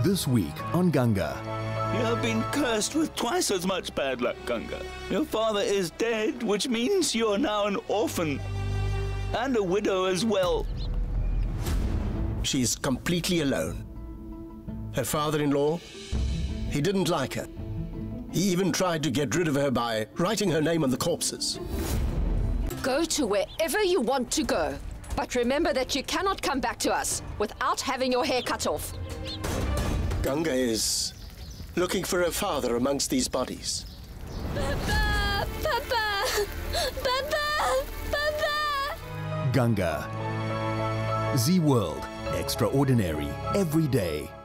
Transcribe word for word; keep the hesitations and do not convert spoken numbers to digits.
This week on Gangaa. You have been cursed with twice as much bad luck, Gangaa. Your father is dead, which means you are now an orphan. And a widow as well. She's completely alone. Her father-in-law, he didn't like her. He even tried to get rid of her by writing her name on the corpses. Go to wherever you want to go. But remember that you cannot come back to us without having your hair cut off. Gangaa is looking for her father amongst these bodies. Papa! Papa! Papa! Papa! Gangaa. Z World. Extraordinary. Every day.